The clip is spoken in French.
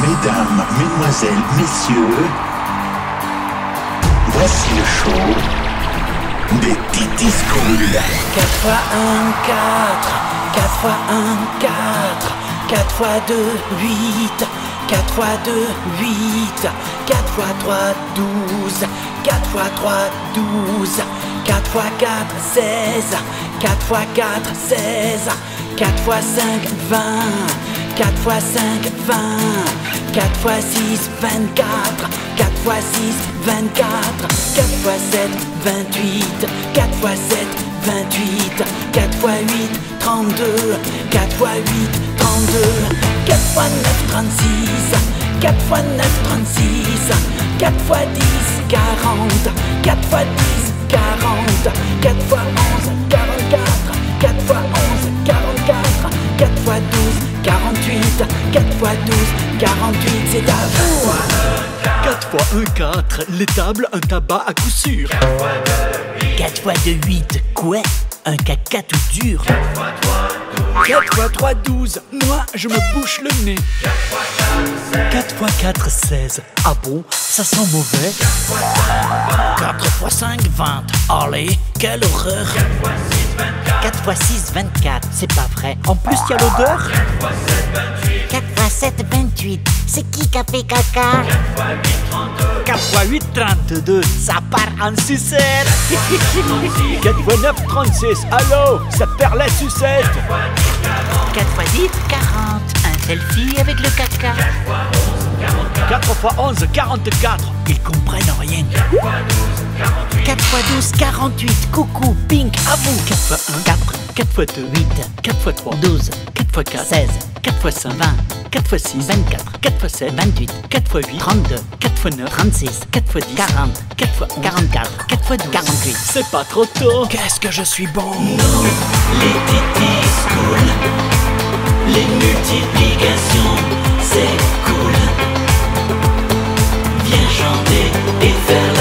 Mesdames, mesdemoiselles, messieurs, voici le show des Titi School. 4 fois 1, 4. 4 fois 1, 4. 4 fois 2, 8. 4 fois 2, 8. 4 fois 3, 12. 4 fois 3, 12. 4 fois 4, 16. 4 fois 4, 16. 4 fois 5, 20. 4 fois 5, 20. 4 fois 6, 24. 4 fois 6, 24. 4 fois 7, 28. 4 fois 7, 28. 4 fois 8, 32. 4 fois 8, 32. 4 fois 9, 36. 4 fois 9, 36. 4 fois 10, 40. 4 fois 10, 40. 4 fois 11, 44. 4 fois 11, 44. 4 fois 12, 48. 4 fois 12, 48, c'est à vous. 4 fois 1, 4, les tables, un tabac à coup sûr. 4 fois 2, 8, quoi? Un caca tout dur. 4 fois 3, 12, moi je me bouche le nez. 4 fois 4, 16, ah bon, ça sent mauvais. 4 fois 5, 20. Allez, quelle horreur. 4 fois 6, 24, C'est pas vrai, en plus y a l'odeur. 4 fois 7, 28, c'est qui a fait caca? 4 fois 8, 32, ça part en sucette. 4 fois 9, 36, allô, ça perd la sucette. 4 fois 10, 40, un selfie avec le caca. 4 fois 11, 44, ils comprennent rien. 4 fois 12, 48, coucou, pink, à vous. 4 fois 1, 4, 4 fois 2, 8, 4 fois 3, 12, 4 fois 4, 16, 4 fois 5, 20, 4 fois 6, 24, 4 fois 7, 28, 4 fois 8, 32, 4 fois 9, 36, 4 fois 10, 40, 4 fois 11, 44, 4 fois 12, 48. C'est pas trop tôt. Qu'est-ce que je suis bon. Les Titi School, les multiplications, c'est cool. Viens chanter et faire